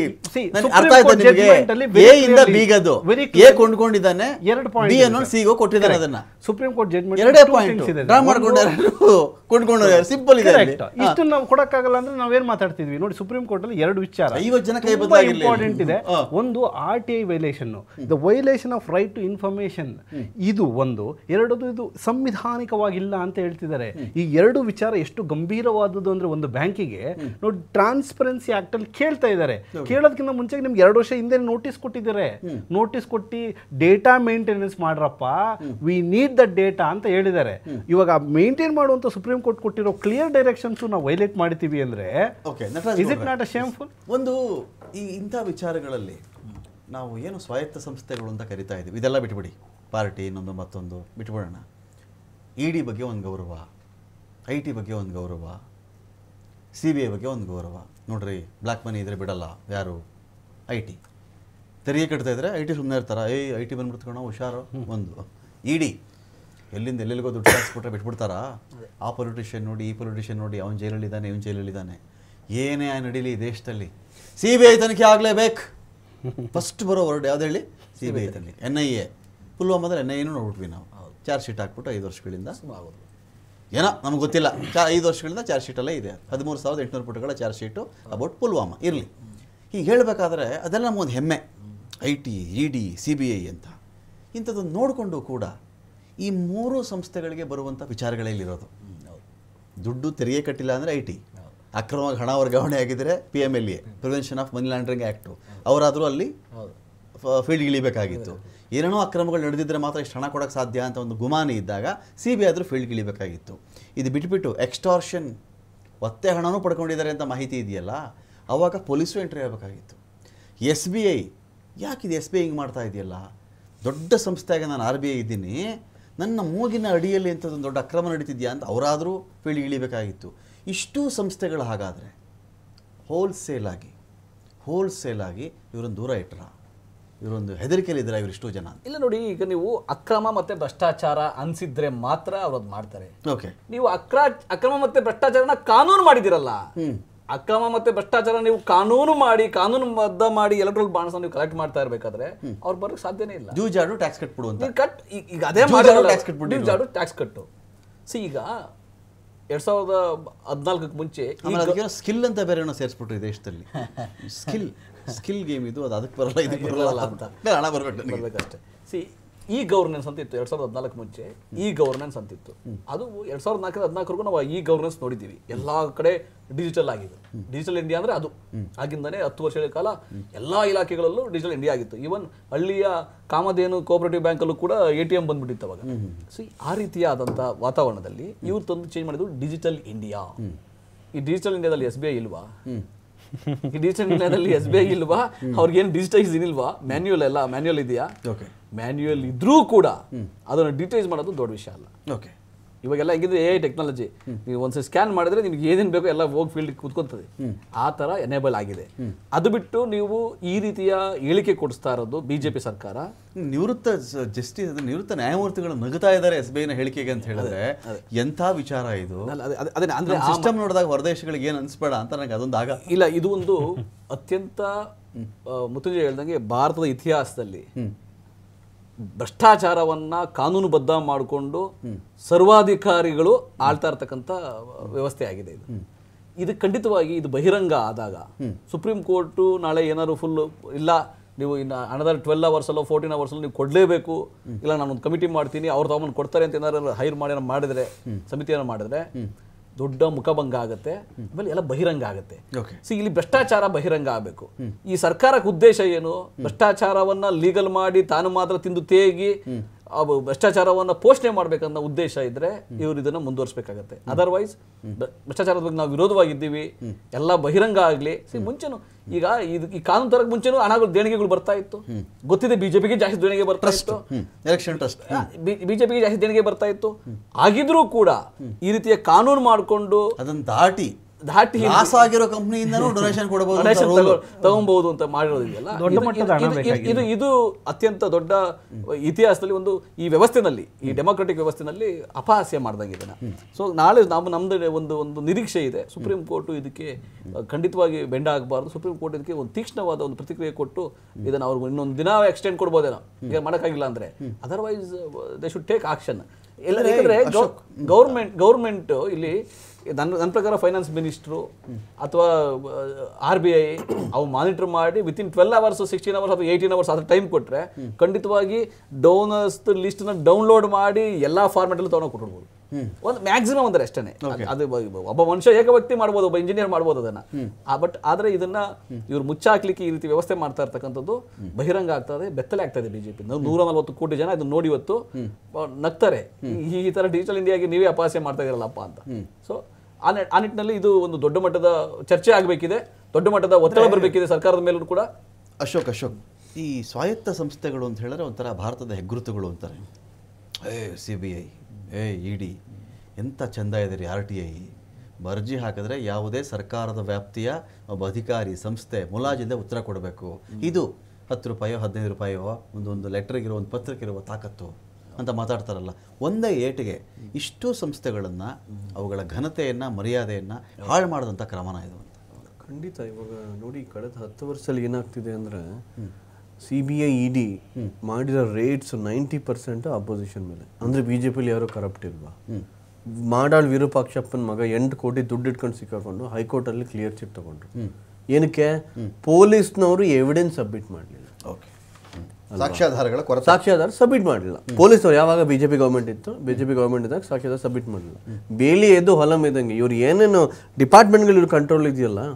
ಕೊಂಡ್ಕೊಂಡಿದ್ದಾನೆ, ಎರಡು ಪಾಯಿಂಟ್ ಸಿಗೋ ಕೊಟ್ಟಿದ್ದಾರೆ. ಅದನ್ನ ಸುಪ್ರೀಂ ಕೋರ್ಟ್ ಜಡ್ಜ್ಮೆಂಟ್ ಎರಡೇ ಪಾಯಿಂಟ್ ಡ್ರಾ ಮಾಡ್ಕೊಂಡಾರೆ, ಕೊಂಡ್ಕೊಂಡಾರೆ. ಸಿಂಪಲ್ ಇದೆ. ಇಷ್ಟು ನಾವು ಕೊಡಕ್ಕಾಗಲ್ಲ ಅಂದ್ರೆ ನಾವೇನ್ ಮಾತಾಡ್ತಿದ್ವಿ ನೋಡಿ. ಸುಪ್ರೀಂ ಕೋರ್ಟ್ ಅಲ್ಲಿ ಎರಡು ವಿಚಾರ ಐವತ್ತು ಜನ ಕೈ ಇಂಪಾರ್ಟೆಂಟ್ ಇದೆ. ಒಂದು R T I violation, the violation of right to information. ಇದು ಒಂದು. ಎರಡದು ಇದು ಸಂವಿಧಾನಿಕವಾಗಿಲ್ಲ ಅಂತ ಹೇಳ್ತಿದ್ದಾರೆ. ಈ ಎರಡು ವಿಚಾರ ಎಷ್ಟು ಗಂಭೀರವಾದದ್ದು ಅಂದ್ರೆ ಒಂದು ಬ್ಯಾಂಕಿಗೆ ನೋಡಿ ಟ್ರಾನ್ಸ್ಪರೆನ್ಸಿ ಆಕ್ಟ್ ಅಲ್ಲಿ ಕೇಳ್ತಾ ಇದ್ದಾರೆ. ಕೇಳೋದಕ್ಕಿಂತ ಮುಂಚೆ ನಿಮ್ಗೆ ಎರಡು ವರ್ಷ ಹಿಂದೆ ನೋಟಿಸ್ ಕೊಟ್ಟಿದ್ದಾರೆ. ನೋಟಿಸ್ ಕೊಟ್ಟು ಡೇಟಾ ಮೇಂಟೆನೆನ್ಸ್ ಮಾಡ್ರಪ್ಪ, ವಿ ನೀಡ್ ದ ಡೇಟಾ ಅಂತ ಹೇಳಿದ್ದಾರೆ. ಇವಾಗ ಮೇಂಟೈನ್ ಮಾಡುವಂತ ಸುಪ್ರೀಂ ಕೋರ್ಟ್ ಕೊಟ್ಟಿರೋ ಕ್ಲಿಯರ್ ಡೈರೆಕ್ಷನ್ಸ್ ನಾವು ವೈಲೇಟ್ ಮಾಡ್ತೀವಿ ಅಂದ್ರೆ is it not a shameful? ಒಂದು ಈ ಇಂಥ ವಿಚಾರಗಳಲ್ಲಿ ನಾವು ಏನು ಸ್ವಾಯತ್ತ ಸಂಸ್ಥೆಗಳು ಅಂತ ಕರಿತಾ ಇದ್ದೀವಿ, ಇದೆಲ್ಲ ಬಿಟ್ಬಿಡಿ. ಪಾರ್ಟಿ ಇನ್ನೊಂದು ಮತ್ತೊಂದು ಬಿಟ್ಬಿಡೋಣ. ಇ ಡಿ ಬಗ್ಗೆ ಒಂದು ಗೌರವ, ಐ ಟಿ ಬಗ್ಗೆ ಒಂದು ಗೌರವ, ಸಿ ಬಿ ಐ ಬಗ್ಗೆ ಒಂದು ಗೌರವ. ನೋಡ್ರಿ, ಬ್ಲ್ಯಾಕ್ ಮನಿ ಇದ್ರೆ ಬಿಡಲ್ಲ ಯಾರು. ಐ ಟಿ ತೆರಿಗೆ ಕಟ್ತಾ ಇದ್ರೆ ಐ ಟಿ ಸುಮ್ಮನೆ ಇರ್ತಾರ, ಏಯ್ ಐ ಟಿ ಬಂದ್ಬಿಡ್ತ್ಕೊಣ ಹುಷಾರು. ಒಂದು ಇ ಡಿ ಎಲ್ಲಿಂದ ಎಲ್ಲೆಲ್ಲಿಗೋ ದುಡ್ಡು ಹಾಕ್ಸ್ಬಿಟ್ರೆ ಬಿಟ್ಬಿಡ್ತಾರಾ? ಆ ಪೊಲಿಟಿಷಿಯನ್ ನೋಡಿ, ಈ ಪೊಲಿಟಿಷಿಯನ್ ನೋಡಿ, ಅವ್ನು ಜೈಲಲ್ಲಿದ್ದಾನೆ, ಇವನು ಜೈಲಲ್ಲಿದ್ದಾನೆ. ಏನೇ ನಡೀಲಿ ದೇಶದಲ್ಲಿ ಸಿ ಬಿ ಐ ತನಿಖೆ ಆಗಲೇಬೇಕು. ಫಸ್ಟ್ ಬರೋ ವರ್ಡ್ ಯಾವ್ದು ಹೇಳಿ? ಸಿ ಬಿ ಐ ತನಿಖೆ. ಎನ್ ಐ ಎ ಪುಲ್ವಾಮಾದಲ್ಲಿ ಎನ್ ಐ ಎನೂ ನೋಡ್ಬಿಟ್ವಿ ನಾವು. ಚಾರ್ಜ್ ಶೀಟ್ ಹಾಕ್ಬಿಟ್ಟು ಐದು ವರ್ಷಗಳಿಂದ ಏನೋ ನಮ್ಗೆ ಗೊತ್ತಿಲ್ಲ, ಚಾ ಐದು ವರ್ಷಗಳಿಂದ ಚಾರ್ಜ್ ಶೀಟಲ್ಲೇ ಇದೆ. ಹದಿಮೂರು ಸಾವಿರದ ಎಂಟುನೂರು ಪುಟಗಳ ಚಾರ್ಜ್ ಶೀಟು ಅಬೌಟ್ ಪುಲ್ವಾಮಾ. ಇರಲಿ, ಹೀಗೆ ಹೇಳಬೇಕಾದ್ರೆ ಅದೆಲ್ಲ ನಮಗೊಂದು ಹೆಮ್ಮೆ. I T, E D, C B I ಅಂತ ಇಂಥದ್ದನ್ನು ನೋಡಿಕೊಂಡು ಕೂಡ ಈ ಮೂರು ಸಂಸ್ಥೆಗಳಿಗೆ ಬರುವಂಥ ವಿಚಾರಗಳೇ ಇಲ್ಲಿರೋದು. ದುಡ್ಡು ತೆರಿಗೆ ಕಟ್ಟಿಲ್ಲ ಅಂದರೆ ಐ ಟಿ, ಅಕ್ರಮವಾಗಿ ಹಣ ವರ್ಗಾವಣೆ ಆಗಿದ್ದರೆ P M L A, prevention of money laundering act, ಅವರಾದರೂ ಅಲ್ಲಿ ಫೀಲ್ಡ್ಗೆ ಇಳಿಬೇಕಾಗಿತ್ತು. ಏನೇನೋ ಅಕ್ರಮಗಳು ನಡೆದಿದ್ದರೆ ಮಾತ್ರ ಇಷ್ಟು ಹಣ ಕೊಡೋಕ್ಕೆ ಸಾಧ್ಯ ಅಂತ ಒಂದು ಗುಮಾನಿ ಇದ್ದಾಗ ಸಿ ಬಿ ಐ ಆದರೂ ಫೀಲ್ಡ್ಗೆ ಇಳಿಬೇಕಾಗಿತ್ತು. ಇದು ಬಿಟ್ಬಿಟ್ಟು ಎಕ್ಸ್ಟಾರ್ಷನ್ ಒತ್ತೆ ಹಣನೂ ಪಡ್ಕೊಂಡಿದ್ದಾರೆ ಅಂತ ಮಾಹಿತಿ ಇದೆಯಲ್ಲ, ಆವಾಗ ಪೊಲೀಸು ಎಂಟ್ರಿ ಆಗಬೇಕಾಗಿತ್ತು. ಎಸ್ ಬಿ ಐ ಯಾಕಿದು ಎಸ್ ಬಿ ಐ ಹಿಂಗೆ ಮಾಡ್ತಾ ಇದೆಯಲ್ಲ, ದೊಡ್ಡ ಸಂಸ್ಥೆಯಾಗ ನಾನು ಆರ್ ಬಿ ಐ ಇದ್ದೀನಿ, ನನ್ನ ಮೂಗಿನ ಅಡಿಯಲ್ಲಿ ಇಂಥದ್ದೊಂದು ದೊಡ್ಡ ಅಕ್ರಮ ನಡೀತಿದೆಯಾ ಅಂತ ಅವರಾದರೂ ಫೀಲ್ಡ್ಗೆ ಇಳಿಬೇಕಾಗಿತ್ತು. ಇಷ್ಟೂ ಸಂಸ್ಥೆಗಳು ಹಾಗಾದರೆ ಹೋಲ್ಸೇಲಾಗಿ ಹೋಲ್ಸೇಲಾಗಿ ಇವರನ್ನು ದೂರ ಇಟ್ಟರ, ಇವರೊಂದು ಹೆದರಿಕೆಯಲ್ಲಿದ್ದಾರೆ ಇವರಿಷ್ಟು ಜನ. ಇಲ್ಲ ನೋಡಿ, ಈಗ ನೀವು ಅಕ್ರಮ ಮತ್ತೆ ಭ್ರಷ್ಟಾಚಾರ ಅನ್ಸಿದ್ರೆ ಮಾತ್ರ ಅವ್ರು ಅದು ಮಾಡ್ತಾರೆ. ಓಕೆ, ನೀವು ಅಕ್ರ ಅಕ್ರಮ ಮತ್ತೆ ಭ್ರಷ್ಟಾಚಾರನ ಕಾನೂನು ಮಾಡಿದಿರಲ್ಲ, ಅಕ್ರಮ ಮತ್ತೆ ಭ್ರಷ್ಟಾಚಾರ ನೀವು ಕಾನೂನು ಮಾಡಿ ಕಾನೂನು ಬದ್ಧ ಮಾಡಿ ಎಲೆಕ್ಟ್ರಲ್ ಬಾಂಡ್ಸ್ ನೀವು ಕಲೆಕ್ಟ್ ಮಾಡ್ತಾ ಇರಬೇಕಾದ್ರೆ ಅವ್ರು ಬರೋಕ್ಕೆ ಸಾಧ್ಯನೇ ಇಲ್ಲ. ಜೂಜಾಡು ಟ್ಯಾಕ್ಸ್ ಕಟ್ಬಿಡು ಅಂತ ಕಟ್ ಈಗ ಅದೇ ಟ್ಯಾಕ್ಸ್ ಕಟ್ಬಿಟ್ಟು ಜೂಜಾಡು ಟ್ಯಾಕ್ಸ್ ಕಟ್ಟು. ಸಿ ಈಗ ಎರಡ್ ಸಾವಿರದ ಹದಿನಾಲ್ಕಕ್ಕೆ ಮುಂಚೆ ಸ್ಕಿಲ್ ಅಂತ ಬೇರೆ ಏನೋ ಸೇರಿಸ್ಬಿಟ್ರು ಈ ದೇಶದಲ್ಲಿ. ಸ್ಕಿಲ್ ಸ್ಕಿಲ್ ಗೇಮ್ ಇದು, ಅದು ಅದಕ್ಕೆ ಬರಲ್ಲ ಇದಕ್ಕೆ ಬರಲ್ಲ ಅಂತ ಹಣ ಬರ್ಬೇಕು ಬರ್ಬೇಕಷ್ಟೇ. ಸಿ ಈ ಗವರ್ನೆನ್ಸ್ ಅಂತ ಇತ್ತು ಎರಡ್ ಸಾವಿರದ ಹದಿನಾಲ್ಕು ಮುಂಚೆ, ಈ ಗವರ್ನೆನ್ಸ್ ಅಂತಿತ್ತು. ಅದು ಎರಡ್ ಸಾವಿರದ ನಾಲ್ಕರಿಂದ ಹದಿನಾಲ್ಕರೆಗೂ ನಾವು ಈ ಗವರ್ನೆನ್ಸ್ ನೋಡಿದ್ದೀವಿ. ಎಲ್ಲಾ ಕಡೆ ಡಿಜಿಟಲ್ ಆಗಿದೆ. ಡಿಜಿಟಲ್ ಇಂಡಿಯಾ ಅಂದ್ರೆ ಅದು ಆಗಿಂದಾನೆ ಹತ್ತು ವರ್ಷಗಳ ಕಾಲ ಎಲ್ಲಾ ಇಲಾಖೆಗಳಲ್ಲೂ ಡಿಜಿಟಲ್ ಇಂಡಿಯಾ ಆಗಿತ್ತು. ಈವನ್ ಹಳ್ಳಿಯ ಕಾಮಧೇನು ಕೋಆಪರೇಟಿವ್ ಬ್ಯಾಂಕ್ ಅಲ್ಲೂ ಕೂಡ ಎ ಟಿ ಎಂ ಬಂದ್ಬಿಟ್ಟಿತ್ತು ಅವಾಗ. ಸಿ ಆ ರೀತಿಯಾದಂಥ ವಾತಾವರಣದಲ್ಲಿ ಇವ್ರು ತಂದು ಚೇಂಜ್ ಮಾಡಿದ್ರು ಡಿಜಿಟಲ್ ಇಂಡಿಯಾ. ಈ ಡಿಜಿಟಲ್ ಇಂಡಿಯಾದಲ್ಲಿ ಎಸ್ ಬಿ ಐ ಇಲ್ವಾ? ಈ ಡಿಜಿಟಲ್ ಇಂಡಿಯಾದಲ್ಲಿ ಎಸ್ ಬಿ ಐ ಇಲ್ವಾ? ಅವ್ರಿಗೇನು ಡಿಜಿಟೈಸ್ ಇಲ್ವಾ? ಮ್ಯಾನ್ಯುಯಲ್ ಎಲ್ಲ ಮ್ಯಾನ್ಯುಯಲ್ ಇದೆಯಾ? ಮ್ಯಾನ್ಯುಯಲ್ ಇದ್ರೂ ಕೂಡ ಅದನ್ನು ಡಿಟೈಸ್ ಮಾಡೋದು ದೊಡ್ಡ ವಿಷಯ ಅಲ್ಲ. ಓಕೆ, ಇವಾಗೆಲ್ಲ ಹೆಂಗಿದ್ರೆ ಎ ಐ ಟೆಕ್ನಾಲಜಿ, ನೀವು ಒಂದ್ಸರಿ ಸ್ಕ್ಯಾನ್ ಮಾಡಿದ್ರೆ ನಿಮ್ಗೆ ಏನೇನು ಬೇಕೋ ಎಲ್ಲ ಹೋಗಿ ಫೀಲ್ಡ್ ಕೂತ್ಕೊತದೆ. ಆ ಥರ ಎನೇಬಲ್ ಆಗಿದೆ. ಅದು ಬಿಟ್ಟು ನೀವು ಈ ರೀತಿಯ ಹೇಳಿಕೆ ಕೊಡಿಸ್ತಾ ಇರೋದು ಬಿಜೆಪಿ ಸರ್ಕಾರ. ನಿವೃತ್ತ ಜಸ್ಟಿಸ್ ನಿವೃತ್ತ ನ್ಯಾಯಮೂರ್ತಿಗಳು ನಗುತ್ತಾ ಇದ್ದಾರೆ ಎಸ್ ಬಿ ಐನ ಹೇಳಿಕೆಗೆ ಅಂತ ಹೇಳಿದ್ರೆ ಎಂಥ ವಿಚಾರ ಇದು. ಅದೇ ಅಂದ್ರೆ ಸಿಸ್ಟಮ್ ನೋಡಿದಾಗ ಹೊರದೇಶಗಳಿಗೆ ಏನು ಅನ್ಸ್ಬೇಡ ಅಂತ ನನಗೆ ಅದೊಂದು ಆಗ ಇಲ್ಲ. ಇದು ಒಂದು ಅತ್ಯಂತ ಮುತ್ತುಂಜಯ ಹೇಳ್ದಂಗೆ ಭಾರತದ ಇತಿಹಾಸದಲ್ಲಿ ಭ್ರಷ್ಟಾಚಾರವನ್ನ ಕಾನೂನುಬದ್ಧ ಮಾಡಿಕೊಂಡು ಸರ್ವಾಧಿಕಾರಿಗಳು ಆಳ್ತಾ ಇರ್ತಕ್ಕಂಥ ವ್ಯವಸ್ಥೆ ಆಗಿದೆ ಇದು. ಇದು ಖಂಡಿತವಾಗಿ ಇದು ಬಹಿರಂಗ ಆದಾಗ ಸುಪ್ರೀಂ ಕೋರ್ಟು ನಾಳೆ ಏನಾದ್ರು ಫುಲ್ ಇಲ್ಲ ನೀವು ಇನ್ನು ಅನದರ್ ಟ್ವೆಲ್ ಅವರ್ಸ್ ಅಲ್ಲೋ ಫೋರ್ಟೀನ್ ಅವರ್ಸ್ ಅಲ್ಲೋ ನೀವು ಕೊಡಲೇಬೇಕು, ಇಲ್ಲ ನಾನೊಂದು ಕಮಿಟಿ ಮಾಡ್ತೀನಿ ಅವ್ರು ತಗೊಂಡು ಕೊಡ್ತಾರೆ ಅಂತ ಏನಾದ್ರು ಹೈರ್ ಮಾಡಿ ಮಾಡಿದ್ರೆ, ಸಮಿತಿಯನ್ನು ಮಾಡಿದ್ರೆ ದೊಡ್ಡ ಮುಖಭಂಗ ಆಗುತ್ತೆ, ಆಮೇಲೆ ಎಲ್ಲ ಬಹಿರಂಗ ಆಗುತ್ತೆ. ಸಿ ಇಲ್ಲಿ ಭ್ರಷ್ಟಾಚಾರ ಬಹಿರಂಗ ಆಗಬೇಕು. ಈ ಸರ್ಕಾರಕ್ಕೆ ಉದ್ದೇಶ ಏನು? ಭ್ರಷ್ಟಾಚಾರವನ್ನ ಲೀಗಲ್ ಮಾಡಿ ತಾನು ಮಾತ್ರ ತಿಂದು ತೇಗಿ ಭ್ರಷ್ಟಾಚಾರವನ್ನ ಪೋಷಣೆ ಮಾಡ್ಬೇಕನ್ನೋ ಉದ್ದೇಶ ಇದ್ರೆ ಇವರು ಇದನ್ನ ಮುಂದುವರಿಸಬೇಕಾಗತ್ತೆ. ಅದರ್ವೈಸ್ ಭ್ರಷ್ಟಾಚಾರದ ಬಗ್ಗೆ ನಾವು ವಿರೋಧವಾಗಿದ್ದೀವಿ, ಎಲ್ಲ ಬಹಿರಂಗ ಆಗ್ಲಿ. ಮುಂಚೆನು ಈಗ ಇದು ಈ ಕಾನೂನು ತರಕ್ ಮುಂಚೆನೂ ಹಣಗಳು ದೇಣಿಗೆಗಳು ಬರ್ತಾ ಇತ್ತು, ಗೊತ್ತಿದೆ. ಬಿಜೆಪಿಗೆ ಜಾಸ್ತಿ ದೇಣಿಗೆ ಬರ್ತಾ ಇತ್ತು, ಎಲೆಕ್ಷನ್ ಟ್ರಸ್ಟ್ ಬಿಜೆಪಿಗೆ ಜಾಸ್ತಿ ದೇಣಿಗೆ ಬರ್ತಾ ಇತ್ತು. ಆಗಿದ್ರೂ ಕೂಡ ಈ ರೀತಿಯ ಕಾನೂನು ಮಾಡಿಕೊಂಡು ಅದನ್ನ ದಾಟಿ ದಾಟಿ ಆಗಿರೋ ಕಂಪನಿಯಿಂದನೂ ಡೊನೇಷನ್ ಕೊಡಬಹುದು ತಗೊಬಹುದು ಅಂತ ಮಾಡಿರೋದಿದೆಯಲ್ಲ, ಇದು ಇದು ಅತ್ಯಂತ ದೊಡ್ಡ ಇತಿಹಾಸದಲ್ಲಿ ಒಂದು ಈ ವ್ಯವಸ್ಥೆನಲ್ಲಿ, ಈ ಡೆಮೋಕ್ರೆಟಿಕ್ ವ್ಯವಸ್ಥೆನಲ್ಲಿ ಅಪಹಾಸ್ಯ ಮಾಡ್ದಂಗೆ ಇದನ್ನ. ಸೊ ನಾಳೆ ನಾವು ನಮ್ದು ಒಂದು ಒಂದು ನಿರೀಕ್ಷೆ ಇದೆ, ಸುಪ್ರೀಂ ಕೋರ್ಟ್ ಇದಕ್ಕೆ ಖಂಡಿತವಾಗಿ ಬೆಂಡ ಆಗಬಾರ್ದು. ಸುಪ್ರೀಂ ಕೋರ್ಟ್ ಇದಕ್ಕೆ ಒಂದು ತೀಕ್ಷ್ಣವಾದ ಒಂದು ಪ್ರತಿಕ್ರಿಯೆ ಕೊಟ್ಟು ಇದನ್ನ ಅವ್ರಿಗೆ ಇನ್ನೊಂದು ದಿನ ಎಕ್ಸ್ಟೆಂಡ್ ಕೊಡ್ಬೋದೇನೋ, ಈಗ ಮಾಡೋಕ್ಕಾಗಿಲ್ಲ ಅಂದ್ರೆ. Otherwise they should take action. ಎಲ್ಲ ಯಾಕಂದ್ರೆ ಗೌರ್ಮೆಂಟ್ ಗೌರ್ಮೆಂಟ್ ಇಲ್ಲಿ ನನ್ನ ನನ್ನ ಪ್ರಕಾರ ಫೈನಾನ್ಸ್ ಮಿನಿಸ್ಟ್ರು ಅಥವಾ ಆರ್ ಬಿ ಐ ಅವು ಮಾನಿಟರ್ ಮಾಡಿ within twelve hours sixteen hours ಅಥವಾ ಏಯ್ಟೀನ್ ಅವರ್ಸ್ ಅದ್ರ ಟೈಮ್ ಕೊಟ್ಟರೆ ಖಂಡಿತವಾಗಿ ಡೋನರ್ಸ್ ಲಿಸ್ಟ್ನ ಡೌನ್ಲೋಡ್ ಮಾಡಿ ಎಲ್ಲ ಫಾರ್ಮೆಟಲ್ಲಿ ತೊಗೊಂಡು ಕೊಟ್ಬಿಡ್ಬೋದು. ಒಂದು ಮ್ಯಾಕ್ಸಿಮಮ್ ಅಂದ್ರೆ ಅಷ್ಟೇ. ಅದು ಒಬ್ಬ ಮನುಷ್ಯ ಏಕ ವ್ಯಕ್ತಿ ಮಾಡ್ಬೋದು, ಒಬ್ಬ ಇಂಜಿನಿಯರ್ ಮಾಡ್ಬೋದು ಅದನ್ನ. ಬಟ್ ಆದ್ರೆ ಇದನ್ನ ಇವ್ರು ಮುಚ್ಚಾಕ್ಲಿಕ್ಕೆ ಈ ರೀತಿ ವ್ಯವಸ್ಥೆ ಮಾಡ್ತಾ ಇರ್ತಕ್ಕಂಥದ್ದು ಬಹಿರಂಗ ಆಗ್ತದೆ, ಬೆತ್ತಲೆ ಆಗ್ತದೆ. ಬಿಜೆಪಿ ನೂರ ನಲ್ವತ್ತು ಕೋಟಿ ಜನ ಇದನ್ನ ನೋಡಿ ಇವತ್ತು ನಗ್ತಾರೆ, ಈ ತರ ಡಿಜಿಟಲ್ ಇಂಡಿಯಾಗೆ ನೀವೇ ಅಪಹಾಸ್ಯ ಮಾಡ್ತಾ ಇರಲ್ಲಪ್ಪ ಅಂತ. ಸೊ ಆ ಆ ನಿಟ್ಟಿನಲ್ಲಿ ಇದು ಒಂದು ದೊಡ್ಡ ಮಟ್ಟದ ಚರ್ಚೆ ಆಗಬೇಕಿದೆ, ದೊಡ್ಡ ಮಟ್ಟದ ಒತ್ತಡ ಬರಬೇಕಿದೆ ಸರ್ಕಾರದ ಮೇಲೂ ಕೂಡ. ಅಶೋಕ್ ಅಶೋಕ್ ಈ ಸ್ವಾಯತ್ತ ಸಂಸ್ಥೆಗಳು ಅಂತ ಹೇಳಿದ್ರೆ ಒಂಥರ ಭಾರತದ ಹೆಗ್ಗುರುತುಗಳು ಅಂತಾರೆ. ಏ ಸಿ ಬಿ ಐ, ಏ ಇ ಡಿ, ಎಂಥ ಚೆಂದ ಇದೆ ರೀ ಆರ್ ಟಿ ಐ. ಅರ್ಜಿ ಹಾಕಿದ್ರೆ ಯಾವುದೇ ಸರ್ಕಾರದ ವ್ಯಾಪ್ತಿಯ ಒಬ್ಬ ಅಧಿಕಾರಿ ಸಂಸ್ಥೆ ಮುಲಾಜಿಂದ ಉತ್ತರ ಕೊಡಬೇಕು. ಇದು ಹತ್ತು ರೂಪಾಯೋ ಹದಿನೈದು ರೂಪಾಯೋ ಒಂದೊಂದು ಲೆಟ್ರಿಗಿರೋ ಒಂದು ಪತ್ರಕ್ಕಿರುವ ತಾಕತ್ತು ಅಂತ ಮಾತಾಡ್ತಾರಲ್ಲ. ಒಂದೇ ಏಟಿಗೆ ಇಷ್ಟು ಸಂಸ್ಥೆಗಳನ್ನು ಅವುಗಳ ಘನತೆಯನ್ನು ಮರ್ಯಾದೆಯನ್ನು ಹಾಳು ಮಾಡಿದಂಥ ಕ್ರಮನ ಇದು ಅಂತ. ಖಂಡಿತ. ಇವಾಗ ನೋಡಿ, ಕಳೆದ ಹತ್ತು ವರ್ಷದಲ್ಲಿ ಏನಾಗ್ತಿದೆ ಅಂದರೆ C B I E D ಮಾಡಿರೋ ರೇಟ್ಸ್ ನೈಂಟಿ ಪರ್ಸೆಂಟ್ ಅಪೋಸಿಷನ್ ಮೇಲೆ. ಅಂದರೆ ಬಿ ಜೆ ಪಿಲಿ ಯಾರೋ ಕರಪ್ಟ್ ಇಲ್ವಾ? ಮಾಡಾಳ್ ವಿರೂಪಾಕ್ಷಪ್ಪನ ಮಗ ಎಂಟು ಕೋಟಿ ದುಡ್ಡು ಇಟ್ಕೊಂಡು ಸಿಕ್ಕಾಕೊಂಡು ಹೈಕೋರ್ಟಲ್ಲಿ ಕ್ಲಿಯರ್ ಚಿಟ್ ತಗೊಂಡ್ರು. ಏನಕ್ಕೆ? ಪೊಲೀಸ್ನವರು ಎವಿಡೆನ್ಸ್ ಸಬ್ಮಿಟ್ ಮಾಡಲಿಲ್ಲ. ಓಕೆ, ಸಾಕ್ಷ್ಯಾಧಾರಗಳ ಕೊರತೆ, ಸಾಕ್ಷ್ಯಾಧಾರ ಸಬ್ಮಿಟ್ ಮಾಡಲಿಲ್ಲ ಪೊಲೀಸ್ನವ್ರು. ಯಾವಾಗ ಬಿಜೆಪಿ ಗೌರ್ಮೆಂಟ್ ಇತ್ತು, ಬಿಜೆಪಿ ಗೌರ್ಮೆಂಟ್ ಇದ್ದಾಗ ಸಾಕ್ಷ್ಯಾಧಾರ ಸಬ್ಮಿಟ್ ಮಾಡಲಿಲ್ಲ. ಬೇಲಿ ಎದ್ದು ಹೊಲಂ ಇದ್ದಂಗೆ ಇವ್ರು ಏನೇನು ಡಿಪಾರ್ಟ್ಮೆಂಟ್ಗಳು ಇವ್ರ ಕಂಟ್ರೋಲ್ ಇದೆಯಲ್ಲ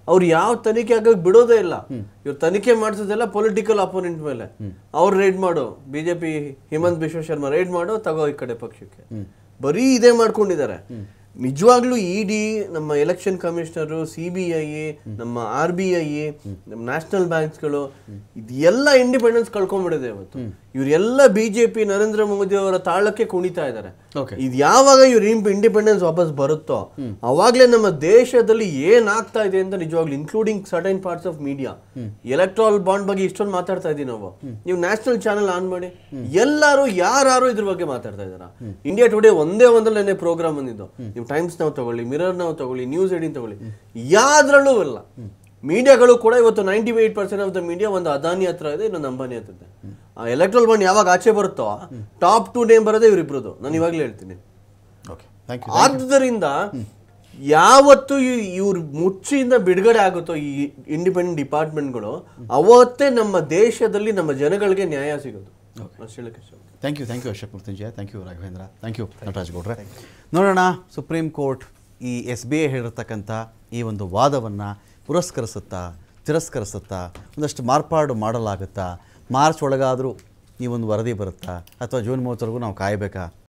ಅವ್ರು ಯಾವ ತನಿಖೆ ಆಗಕ್ಕೆ ಬಿಡೋದೇ ಇಲ್ಲ. ಇವ್ರು ತನಿಖೆ ಮಾಡಿಸೋದೆಲ್ಲ ಪೊಲಿಟಿಕಲ್ ಅಪೋನೆಂಟ್ ಮೇಲೆ. ಅವ್ರು ರೈಡ್ ಮಾಡೋ, ಬಿಜೆಪಿ ಹಿಮಂತ್ ಬಿಶ್ವ ಶರ್ಮಾ ರೈಡ್ ಮಾಡೋ, ತಗೋ ಈ ಕಡೆ ಪಕ್ಷಕ್ಕೆ, ಬರೀ ಇದೇ ಮಾಡ್ಕೊಂಡಿದ್ದಾರೆ. ನಿಜವಾಗ್ಲೂ ಇಡಿ, ನಮ್ಮ election commissioner, C B I, ನಮ್ಮ ಆರ್ ಬಿ ಐ, ನಮ್ಮ ನ್ಯಾಷನಲ್ ಬ್ಯಾಂಕ್ಸ್ಗಳು, ಇದೆಲ್ಲ ಇಂಡಿಪೆಂಡೆನ್ಸ್ ಕಳ್ಕೊಂಡ್ಬಿಡಿದೆ ಇವತ್ತು. ಇವರೆಲ್ಲ ಬಿಜೆಪಿ ನರೇಂದ್ರ ಮೋದಿ ಅವರ ತಾಳಕ್ಕೆ ಕುಣಿತಾ ಇದ್ದಾರೆ. ಇದು ಯಾವಾಗ ಇವ್ರ ಇಂಡಿಪೆಂಡೆನ್ಸ್ ವಾಪಸ್ ಬರುತ್ತೋ ಅವಾಗ್ಲೇ ನಮ್ಮ ದೇಶದಲ್ಲಿ ಏನಾಗ್ತಾ ಇದೆ ಅಂತ ನಿಜವಾಗ್ಲೂ, including certain parts of media, electoral bond ಬಗ್ಗೆ ಇಷ್ಟೊಂದು ಮಾತಾಡ್ತಾ ಇದೀವಿ ನಾವು. ನೀವು ನ್ಯಾಷನಲ್ ಚಾನೆಲ್ ಆನ್ ಮಾಡಿ, ಎಲ್ಲರೂ ಯಾರು ಇದ್ರ ಬಗ್ಗೆ ಮಾತಾಡ್ತಾ ಇದಾರ. ಇಂಡಿಯಾ ಟುಡೇ ಒಂದೇ ಒಂದಲ್ಲೇ ಪ್ರೋಗ್ರಾಮ್ ಬಂದಿದ್ದು. ನೀವು ಟೈಮ್ಸ್ ನಾವು ತಗೊಳ್ಳಿ, ಮಿರರ್ ನಾವು ತಗೊಳ್ಳಿ, ನ್ಯೂಸ್ ಏಟೀನ್ ತಗೊಳ್ಳಿ, ಯಾವ್ದ್ರಲ್ಲೂ ಇಲ್ಲ. ಮೀಡಿಯಾಗಳು ಕೂಡ ಇವತ್ತು ninety eight percent of the media ಒಂದು ಅದಾನಿ ಹತ್ರ ಇದೆ, ಇನ್ನೊಂದು ಅಂಬಾನಿ ಹತ್ರ ಇದೆ. ಆ ಎಲೆಕ್ಟ್ರಲ್ ಬಾಂಡ್ ಯಾವಾಗ ಆಚೆ ಬರುತ್ತೋ ಟಾಪ್ ಟು ನೇಮ್ ಬರೋದೇ ಇವರಿಬ್ರದ್ದು, ನಾನು ಇವಾಗಲೇ ಹೇಳ್ತೀನಿ. ಆದ್ದರಿಂದ ಯಾವತ್ತು ಇವ್ರ ಮುಚ್ಚಿಯಿಂದ ಬಿಡುಗಡೆ ಆಗುತ್ತೋ ಈ ಇಂಡಿಪೆಂಡೆಂಟ್ ಡಿಪಾರ್ಟ್ಮೆಂಟ್ಗಳು, ಅವತ್ತೇ ನಮ್ಮ ದೇಶದಲ್ಲಿ ನಮ್ಮ ಜನಗಳಿಗೆ ನ್ಯಾಯ ಸಿಗೋದು. Thank you thank you Ashok Mrityunjaya, thank you Raghavendra, thank you Nataraj ಗೌಡ್ರೆ. ನೋಡೋಣ ಸುಪ್ರೀಂ ಕೋರ್ಟ್ ಈ ಎಸ್ ಬಿ ಐ ಹೇಳಿರ್ತಕ್ಕಂಥ ಈ ಒಂದು ವಾದವನ್ನು ಪುರಸ್ಕರಿಸುತ್ತಾ ತಿರಸ್ಕರಿಸುತ್ತಾ, ಒಂದಷ್ಟು ಮಾರ್ಪಾಡು ಮಾಡಲಾಗುತ್ತಾ, ಮಾರ್ಚ್ ಒಳಗಾದರೂ ಈ ಒಂದು ವರದಿ ಬರುತ್ತಾ, ಅಥವಾ ಜೂನ್ ಮೂವತ್ತರೆಗೂ ನಾವು ಕಾಯಬೇಕಾ?